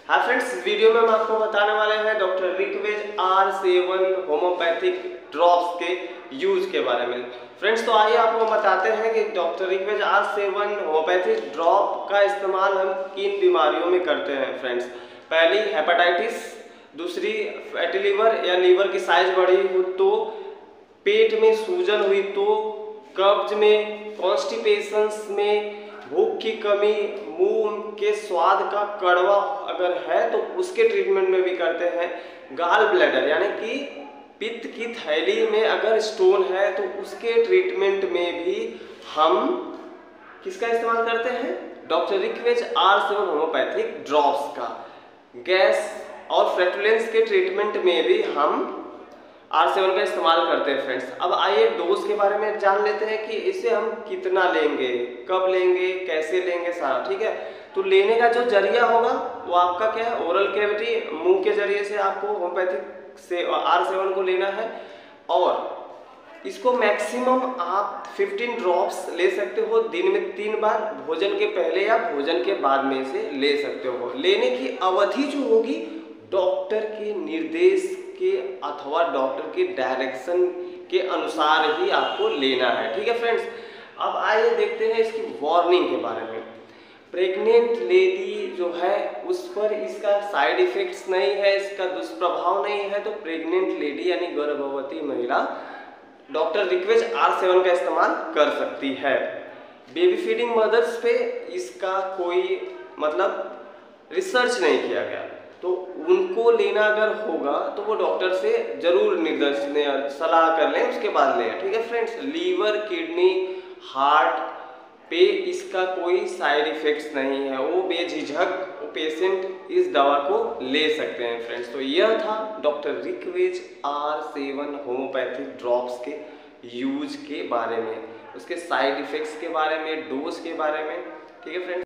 हाँ फ्रेंड्स, इस वीडियो में हम आपको बताने वाले हैं doctor Reckeweg R7 homeopathic drops के यूज के बारे में। फ्रेंड्स तो आइए आपको बताते हैं कि doctor Reckeweg R7 homeopathic drop का इस्तेमाल हम किन बीमारियों में करते हैं। फ्रेंड्स, पहली हेपेटाइटिस, दूसरी फैटी लीवर या लीवर की साइज बढ़ी हो तो, पेट में सूजन हुई तो, कब्ज में, कॉन्स्टिपेशंस में, भूख की कमी, मुंह के स्वाद का कड़वा अगर है तो उसके ट्रीटमेंट में भी करते हैं। गाल ब्लैडर यानी कि पित्त की थैली में अगर स्टोन है तो उसके ट्रीटमेंट में भी हम किसका इस्तेमाल करते हैं? Doctor Reckeweg R7 homeopathic drops का। गैस और फ्लैटुलेंस के ट्रीटमेंट में भी हम R7 का इस्तेमाल करते हैं। फ्रेंड्स, अब आइए डोज के बारे में जान लेते हैं कि इसे हम कितना लेंगे, कब लेंगे, कैसे लेंगे, सारा ठीक है। तो लेने का जो जरिया होगा वो आपका क्या है? ओरल कैविटी, मुंह के जरिए से आपको होम्योपैथिक से R7 को लेना है। और इसको मैक्सिमम आप 15 ड्रॉप्स ले सकते हो दिन में 3 बार, भोजन के पहले या भोजन के बाद में से ले सकते हो। लेने की अवधि जो होगी डॉक्टर के निर्देश के अथवा डॉक्टर के डायरेक्शन के अनुसार ही आपको लेना है, ठीक है फ्रेंड्स। अब आइए देखते हैं इसकी वार्निंग के बारे में। प्रेग्नेंट लेडी जो है उस पर इसका साइड इफेक्ट्स नहीं है, इसका दुष्प्रभाव नहीं है, तो प्रेग्नेंट लेडी यानी गर्भवती महिला डॉक्टर रिकवेज R7 का इस्तेमाल कर सकती है। बेबी फीडिंग मदर्स पे इसका कोई रिसर्च नहीं किया गया, तो उनको लेना अगर होगा तो वो डॉक्टर से जरूर निर्देश सलाह कर लें, उसके बाद लें, ठीक है फ्रेंड्स। लीवर, किडनी, हार्ट पे इसका कोई साइड इफेक्ट्स नहीं है, वो बेझिझक पेशेंट इस दवा को ले सकते हैं। फ्रेंड्स, तो यह था doctor Reckeweg R7 homeopathic drops के यूज के बारे में, उसके साइड इफेक्ट्स के बारे में, डोज के बारे में, ठीक है फ्रेंड्स।